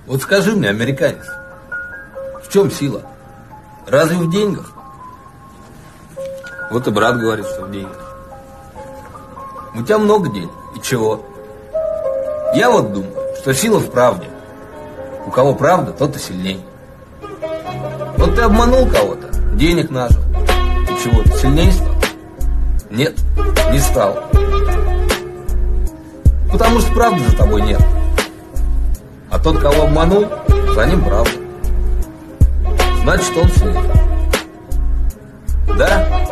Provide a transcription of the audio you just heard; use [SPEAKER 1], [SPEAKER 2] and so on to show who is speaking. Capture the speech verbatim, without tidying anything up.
[SPEAKER 1] Вот скажи мне, американец, в чем сила? Разве в деньгах? Вот и брат говорит, что в деньгах. У тебя много денег, и чего? Я вот думаю, что сила в правде. У кого правда, тот и сильней. Вот ты обманул кого-то, денег нажил. И чего, ты сильнее стал? Нет, не стал. Потому что правды за тобой нет. А тот, кого обманул, за ним правда. Значит, он сильнее. Да?